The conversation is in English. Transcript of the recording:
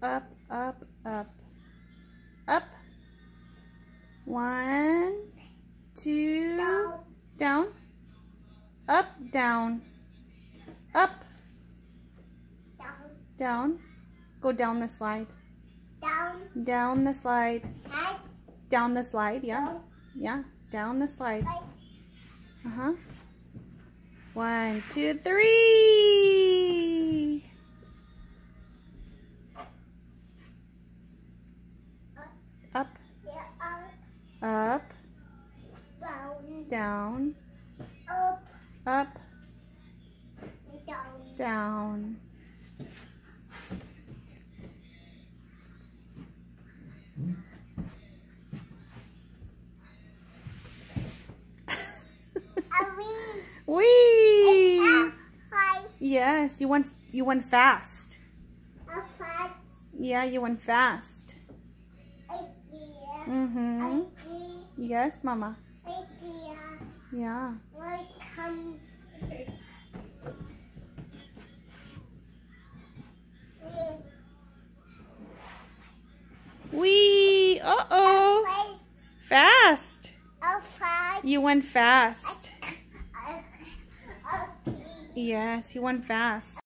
up, up, up, up. 1, 2, down, up, down, up, down. Go down the slide. Down the slide. Down the slide, yeah. Yeah, down the slide. 1, 2, 3. Up. Up. Down. Up. Down. Wee! Yes, you went fast. Yeah, you went fast. Yes, Mama. Yeah. Wee! Uh-oh. Fast. You went fast. Yes, you went fast.